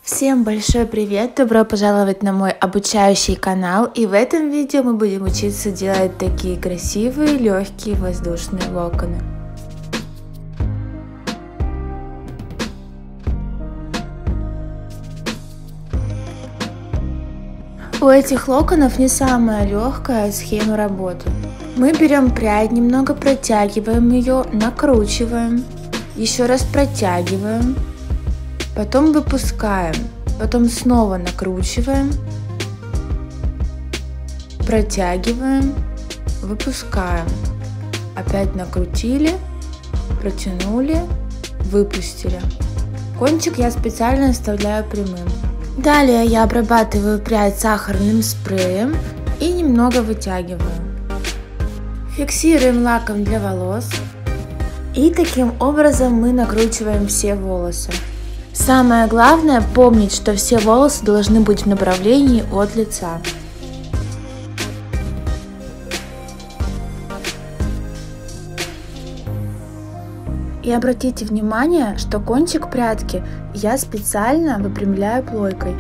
Всем большой привет! Добро пожаловать на мой обучающий канал, и в этом видео мы будем учиться делать такие красивые легкие воздушные локоны. У этих локонов не самая легкая схема работы. Мы берем прядь, немного протягиваем ее, накручиваем, еще раз протягиваем, потом выпускаем, потом снова накручиваем, протягиваем, выпускаем, опять накрутили, протянули, выпустили. Кончик я специально оставляю прямым. Далее я обрабатываю прядь сахарным спреем и немного вытягиваю. Фиксируем лаком для волос. И таким образом мы накручиваем все волосы. Самое главное помнить, что все волосы должны быть в направлении от лица. И обратите внимание, что кончик прядки я специально выпрямляю плойкой.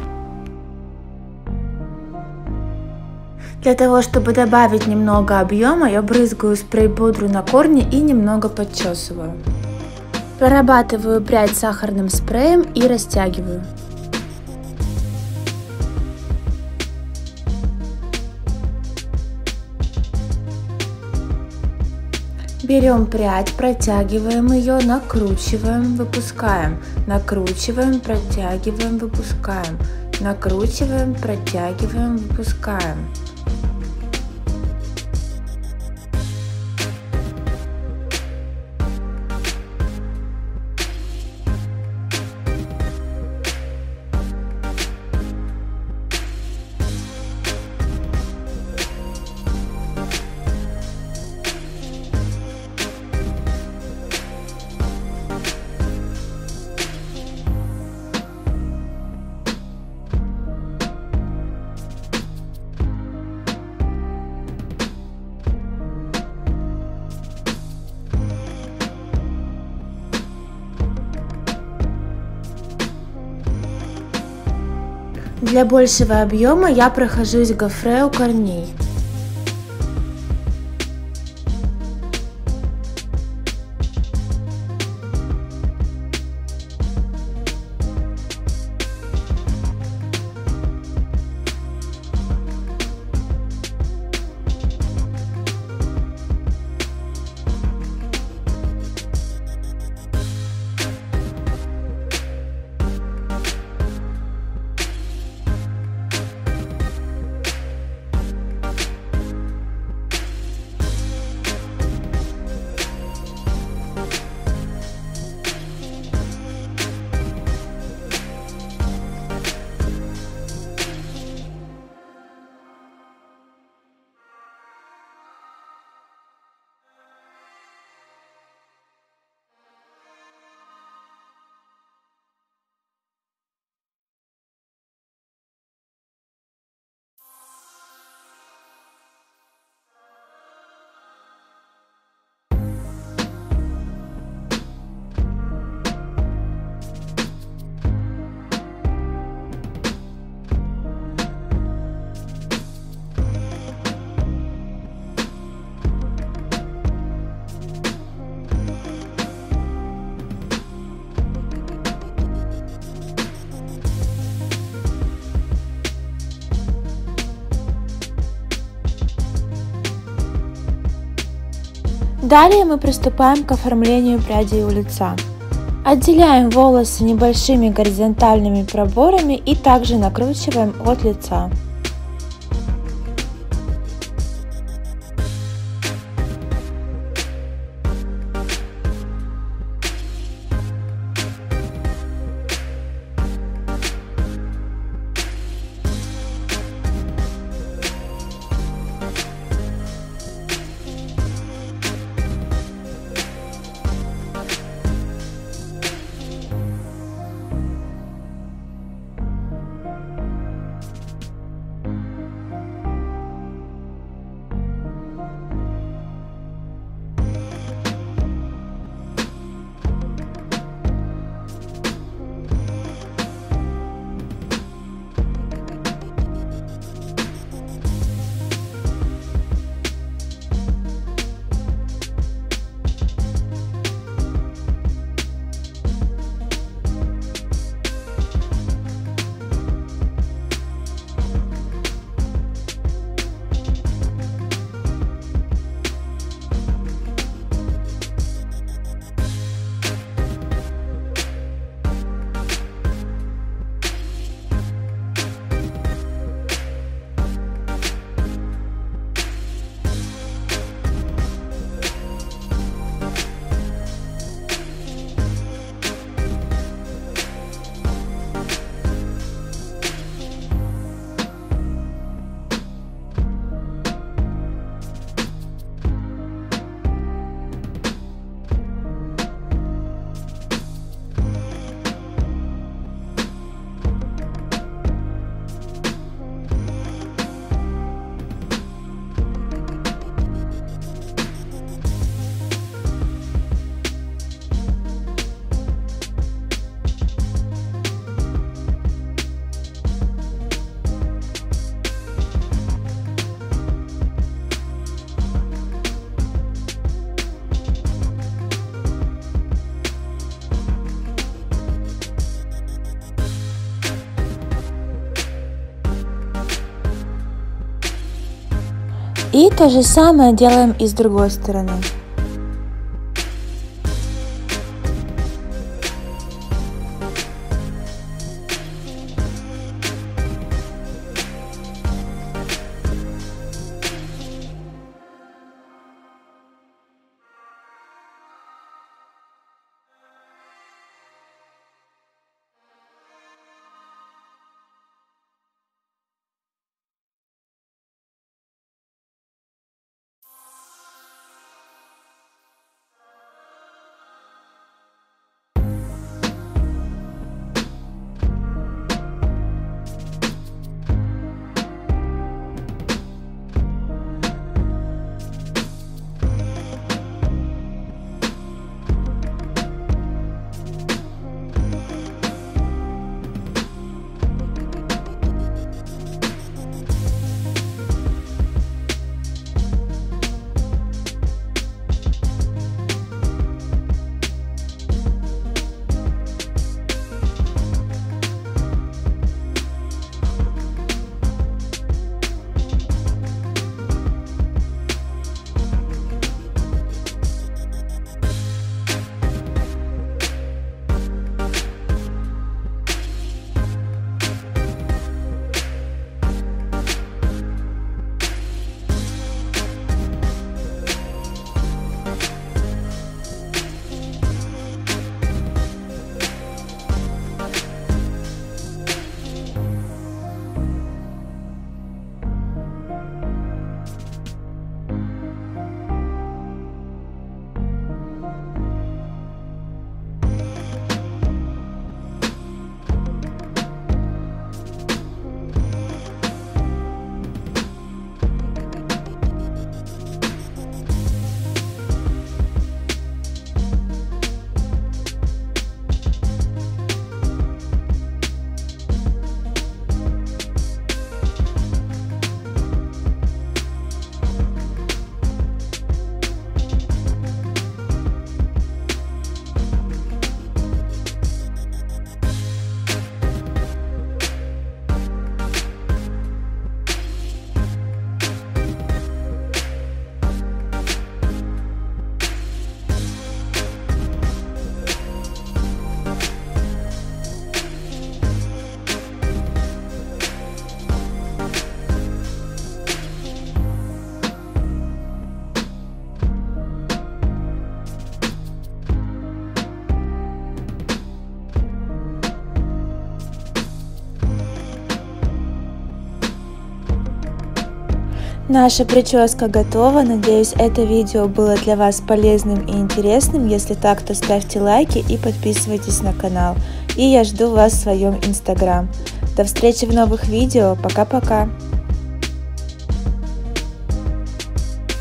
Для того, чтобы добавить немного объема, я брызгаю спрей-пудру на корни и немного подчесываю. Прорабатываю прядь сахарным спреем и растягиваю. Берем прядь, протягиваем ее, накручиваем, выпускаем, накручиваем, протягиваем, выпускаем, накручиваем, протягиваем, выпускаем. Для большего объема я прохожусь гофре у корней. Далее мы приступаем к оформлению прядей у лица. Отделяем волосы небольшими горизонтальными проборами и также накручиваем от лица. И то же самое делаем и с другой стороны. Наша прическа готова. Надеюсь, это видео было для вас полезным и интересным. Если так, то ставьте лайки и подписывайтесь на канал. И я жду вас в своем инстаграм. До встречи в новых видео. Пока-пока.